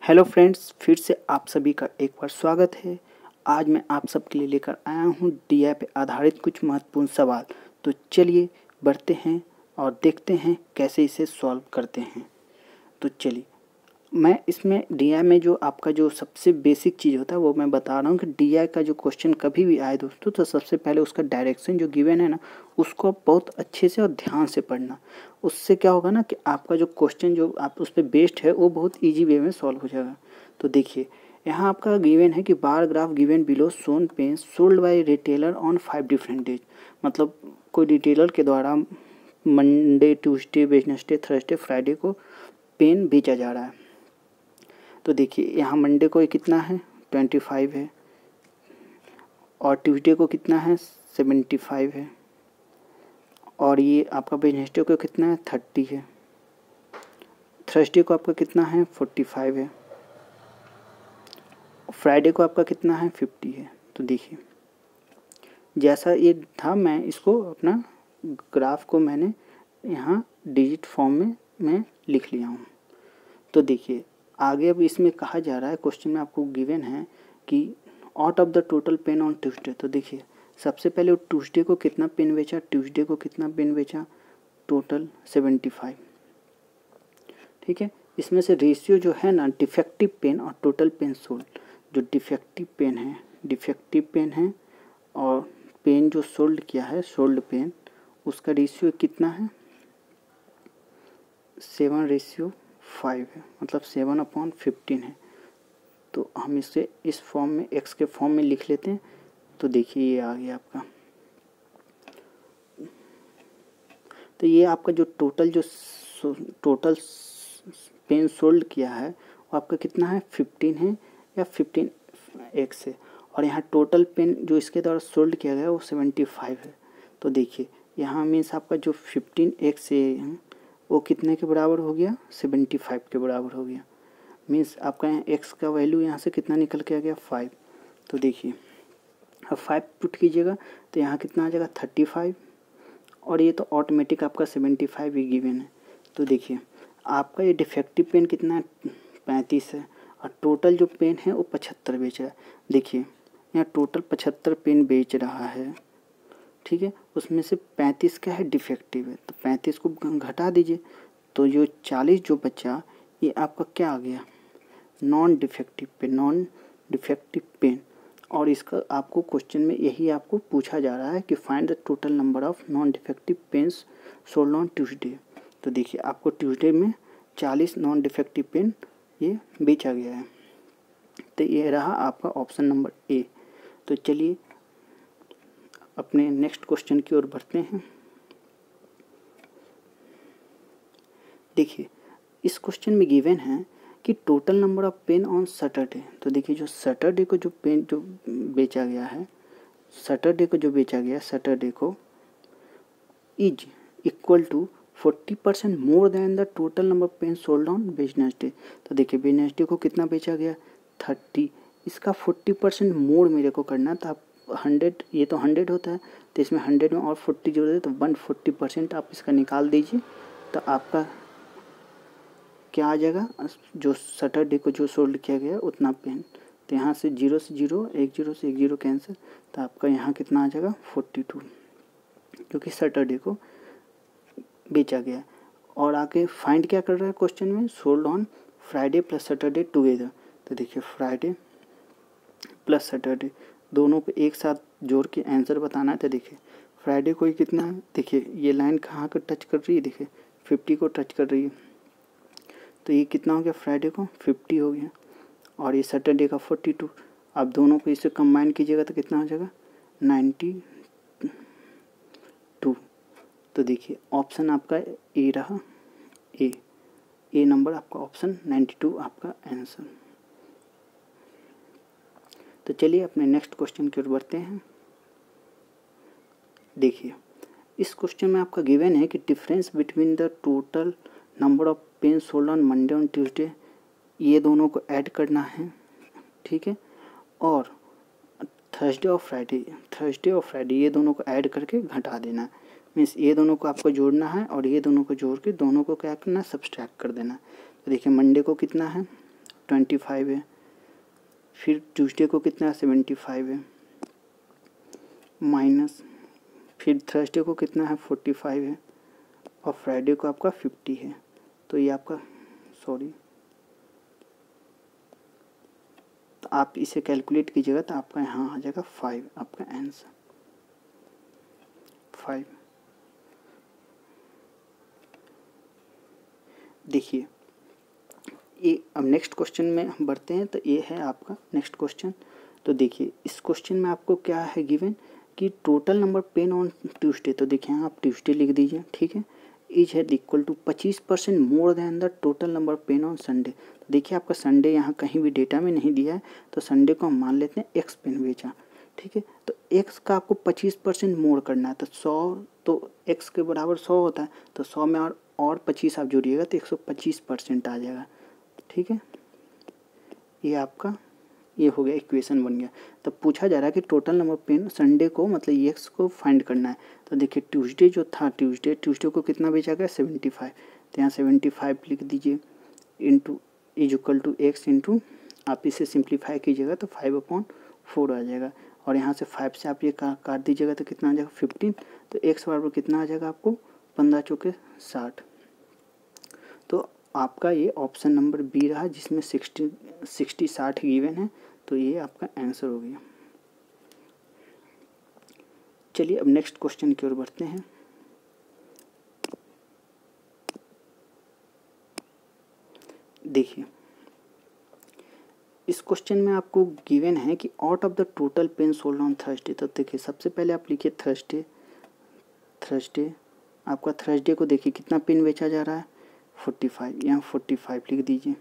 Hello friends, फिर से आप सभी का एक बार स्वागत है। आज मैं आप सबके लिए लेकर आया हूँ डीआई पे आधारित कुछ महत्वपूर्ण सवाल। तो चलिए बढ़ते हैं और देखते हैं कैसे इसे सॉल्व करते हैं। तो चलिए, मैं इसमें डीआई में जो आपका जो सबसे बेसिक चीज़ होता है वो मैं बता रहा हूँ कि डीआई का जो क्वेश्चन कभी भी आए दोस्तों, तो सबसे पहले उसका डायरेक्शन जो गिवन है ना, उसको आप बहुत अच्छे से और ध्यान से पढ़ना। उससे क्या होगा ना कि आपका जो क्वेश्चन जो आप उस पर बेस्ड है वो बहुत ईजी वे में सॉल्व हो जाएगा। तो देखिए, यहाँ आपका गिवन है कि bar graph given below shown pen sold by retailer on 5 different days. मतलब कोई रिटेलर के द्वारा Monday, Tuesday, Wednesday, Thursday, Friday को पेन बेचा जा रहा है। तो देखिए, यहाँ मंडे को कितना है 25 है, और ट्यूसडे को कितना है 75 है, और ये आपका वेडनेसडे को कितना है 30 है, थर्सडे को आपका कितना है 45 है, फ्राइडे को आपका कितना है 50 है। तो देखिए, जैसा ये था मैं इसको अपना ग्राफ को मैंने यहाँ डिजिट फॉर्म में मैं लिख लिया हूँ। तो देखिए आगे अब इसमें कहा जा रहा है, क्वेश्चन में आपको गिवन है कि out of the total pen on Tuesday. तो देखिए, सबसे पहले वो ट्यूसडे को कितना पेन बेचा, ट्यूसडे को कितना पेन बेचा, टोटल 75। ठीक है, इसमें से रेशियो जो है ना डिफेक्टिव पेन और टोटल पेन सोल्ड, जो डिफेक्टिव पेन है और पेन जो सोल्ड किया है, सोल्ड पेन, उसका रेशियो कितना है 7:5 है, मतलब 7/15 है। तो हम इसे इस फॉर्म में एक्स के फॉर्म में लिख लेते हैं। तो देखिए ये आ गया आपका। तो ये आपका जो टोटल पेन सोल्ड किया है वो आपका कितना है 15 है या 15x है, और यहाँ टोटल पेन जो इसके द्वारा सोल्ड किया गया है वो 75 है। तो देखिए यहाँ मीन्स आपका जो 15x है वो कितने के बराबर हो गया 75 के बराबर हो गया। मीन्स आपका यहाँ x का वैल्यू यहाँ से कितना निकल के आ गया 5। तो देखिए अब 5 पुट कीजिएगा तो यहाँ कितना आ जाएगा 35, और ये तो ऑटोमेटिक आपका 75 ही गिवन है। तो देखिए आपका ये डिफेक्टिव पेन कितना है 35 है, और टोटल जो पेन है वो 75 बेच रहा है। देखिए यहाँ टोटल 75 पेन बेच रहा है, ठीक है, उसमें से 35 क्या है डिफेक्टिव है, तो 35 को घटा दीजिए, तो जो 40 जो बचा ये आपका क्या आ गया नॉन डिफेक्टिव पेन। और इसका आपको क्वेश्चन में यही आपको पूछा जा रहा है कि find the total number of non defective pens sold on Tuesday. तो देखिए आपको ट्यूसडे में 40 नॉन डिफेक्टिव पेन ये बेचा गया है। तो ये रहा आपका ऑप्शन नंबर ए। तो चलिए अपने नेक्स्ट क्वेश्चन की ओर बढ़ते हैं। देखिए इस क्वेश्चन में गिवन है कि total number of pen on Saturday. तो देखिए जो सैटरडे को जो पेन जो बेचा गया है, सैटरडे को is equal to 40% more than the total number of pen sold on Wednesday. तो देखिए वेडनेसडे को कितना बेचा गया 30, इसका 40% मोर मेरे को करना था। 100, ये तो 100 होता है, तो इसमें 100 में और 40 जोड़ दे तो 140% आप इसका निकाल दीजिए। तो आपका क्या आ जाएगा, जो सैटरडे को जो सोल्ड किया गया उतना पेन। तो यहाँ से 0 से 0, 1 0 से 1 0 कैंसिल, तो आपका यहाँ कितना आ जाएगा 42, क्योंकि सैटरडे को बेचा गया। और आगे फाइंड क्या कर रहा है क्वेश्चन में, sold on Friday plus Saturday together. तो देखिए फ्राइडे प्लस सैटरडे दोनों को एक साथ जोड़ के आंसर बताना है। तो देखिए फ्राइडे को ही कितना है, देखिए ये लाइन कहाँ को टच कर रही है, देखिए 50 को टच कर रही है। तो ये कितना हो गया फ्राइडे को 50 हो गया, और ये सैटरडे का 42। आप दोनों को इसे कंबाइन कीजिएगा तो कितना हो जाएगा 92। तो देखिए ऑप्शन आपका ए रहा, ए नंबर आपका ऑप्शन 92 आपका आंसर। तो चलिए अपने नेक्स्ट क्वेश्चन की ओर बढ़ते हैं। देखिए इस क्वेश्चन में आपका गिवन है कि difference between the total number of pen sold on Monday on Tuesday, ये दोनों को ऐड करना है, ठीक है, और थर्सडे और फ्राइडे ये दोनों को ऐड करके घटा देना है। मीन्स ये दोनों को आपको जोड़ना है और ये दोनों को जोड़ के दोनों को क्या करना है सब्सट्रैक्ट कर देना है। तो देखिए मंडे को कितना है 25 है। फिर ट्यूसडे को कितना 75 है माइनस, फिर थर्सडे को कितना है 45 है और फ्राइडे को आपका 50 है। तो ये आपका तो आप इसे कैलकुलेट कीजिएगा तो आपका यहाँ आ जाएगा 5, आपका आंसर 5। देखिए ये अब नेक्स्ट क्वेश्चन में हम बढ़ते हैं। तो ये है आपका नेक्स्ट क्वेश्चन। तो देखिए इस क्वेश्चन में आपको क्या है गिवन कि total number pen on Tuesday. तो देखिए यहाँ आप ट्यूसडे लिख दीजिए, ठीक है। इज है equal to 25% more than the total number pen on Sunday. तो देखिए आपका संडे यहाँ कहीं भी डेटा में नहीं दिया है, तो संडे को हम मान लेते हैं एक्स पेन बेचा, ठीक है। तो एक्स का आपको 25% मोर करना है। तो 100 तो एक्स के बराबर 100 होता है, तो 100 में और 25 आप जोड़िएगा तो 125% आ जाएगा, ठीक है। ये आपका ये हो गया, इक्वेशन बन गया। तो पूछा जा रहा है कि टोटल नंबर पेन संडे को मतलब एक्स को फाइंड करना है। तो देखिए ट्यूसडे जो था ट्यूसडे को कितना बेचा गया 75। तो यहाँ 75 लिख दीजिए into is equal to x into, आप इसे सिंप्लीफाई कीजिएगा तो 5/4 आ जाएगा। और यहाँ से 5 से आप ये काट दीजिएगा तो कितना आ जाएगा 15। तो एक्स बराबर कितना आ जाएगा आपको 15 चौके 60। तो आपका ये ऑप्शन नंबर बी रहा जिसमें 60 गिवन है। तो ये आपका आंसर हो गया। चलिए अब नेक्स्ट क्वेश्चन की ओर बढ़ते हैं। देखिए इस क्वेश्चन में आपको गिवन है कि out of the total pen sold on Thursday. तो देखिए सबसे पहले आप लिखिए थर्सडे आपका थर्सडे को देखिए कितना पेन बेचा जा रहा है 45, यहाँ 45 लिख दीजिए।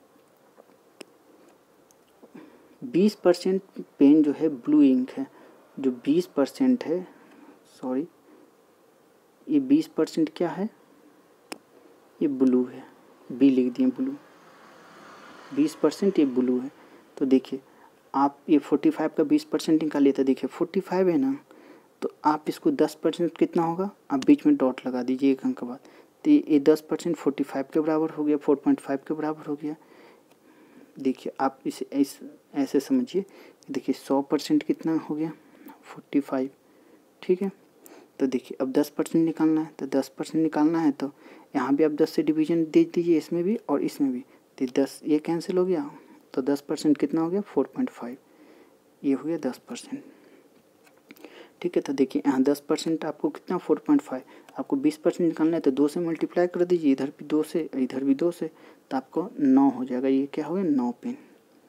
20% पेन जो है ब्लू इंक है, जो 20% है, सॉरी ये 20% क्या है, ये ब्लू है, बी लिख दिए ब्लू, 20% ये ब्लू है। तो देखिए आप ये 45 का 20% निकालिए। तो देखिए 45 है ना, तो आप इसको 10% कितना होगा, आप बीच में डॉट लगा दीजिए एक अंक के बाद। तो ये 10% 45 के बराबर हो गया, 4.5 के बराबर हो गया। देखिए आप इसे ऐसे समझिए, देखिए 100% कितना हो गया 45, ठीक है। तो देखिए अब 10% निकालना है। तो 10% निकालना है तो यहाँ भी आप 10 से डिवीजन दे दीजिए, इसमें भी और इसमें भी। तो 10 ये कैंसिल हो गया, तो 10% कितना हो गया 4.5, ये हो गया 10%, ठीक है। तो देखिए यहाँ 10% आपको कितना 4.5, आपको 20% निकालना है तो 2 से मल्टीप्लाई कर दीजिए, इधर भी 2 से इधर भी 2 से, तो आपको 9 हो जाएगा। ये क्या हो गया 9 पेन।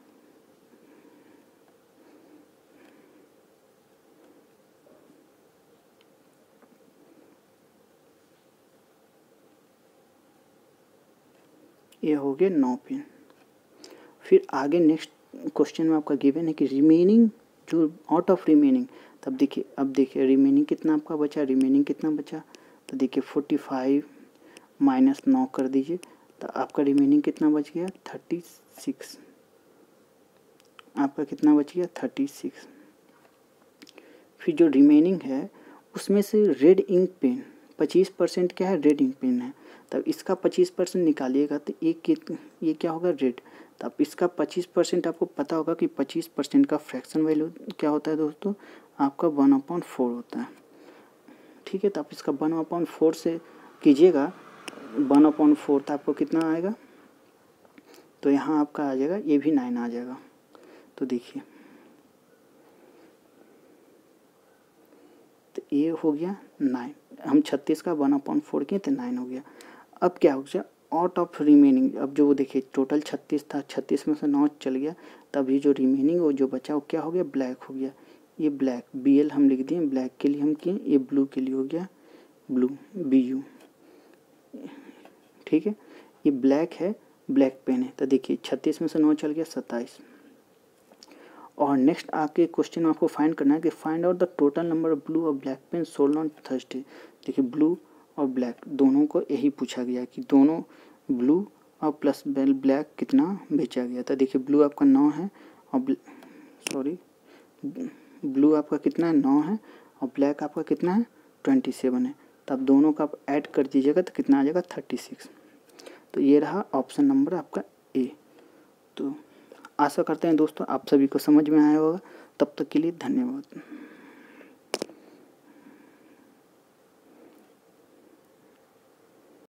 ये हो गया 9 पेन। फिर आगे नेक्स्ट क्वेश्चन में आपका गिवन है कि रिमेनिंग जो आउट ऑफ रिमेनिंग। तब देखिए अब देखिए रिमेनिंग कितना आपका बचा, रिमेनिंग कितना बचा। तो देखिए 45 माइनस 9 कर दीजिए, तो आपका रिमेनिंग कितना बच गया 36। आपका कितना बच गया 36। फिर जो रिमेनिंग है उसमें से रेड इंक पेन 25% क्या है, रेड इंक पेन है। तब इसका 25% निकालिएगा तो ये क्या होगा रेड। तब इसका 25% आपको पता होगा कि 25% का फ्रैक्शन वैल्यू क्या होता है दोस्तों, आपका 1/4 होता है, ठीक है। तो आप इसका 1/4 से कीजिएगा, 1/4 तो आपको कितना आएगा, तो यहाँ आपका आ जाएगा ये भी 9 आ जाएगा। तो देखिए तो ये हो गया 9, हम 36 का 1/4 किए तो 9 हो गया। अब क्या हो गया आउट ऑफ रिमेनिंग, अब जो देखिए टोटल 36 था, 36 में से 9 चल गया, तब ये जो रिमेनिंग वो जो बचा वो क्या हो गया ब्लैक हो गया। ये ब्लैक BL हम लिख दिए, ब्लैक के लिए हम किए, ये ब्लू के लिए हो गया ब्लू BU, ठीक है। ये ब्लैक है, ब्लैक पेन है। तो देखिए 36 में से 9 चल गया 27। और नेक्स्ट आपके क्वेश्चन में आपको फाइंड करना है कि find out the total number of blue और black pen sold on Thursday. देखिए ब्लू और ब्लैक दोनों को यही पूछा गया कि दोनों ब्लू और प्लस ब्लैक कितना बेचा गया था। देखिए ब्लू आपका 9 है और ब्लू आपका कितना है 9 है और ब्लैक आपका कितना है 27 है। तो आप दोनों का आप ऐड कर दीजिएगा तो कितना आ जाएगा 36। तो ये रहा ऑप्शन नंबर आपका ए। तो आशा करते हैं दोस्तों आप सभी को समझ में आया होगा। तब तक के लिए धन्यवाद।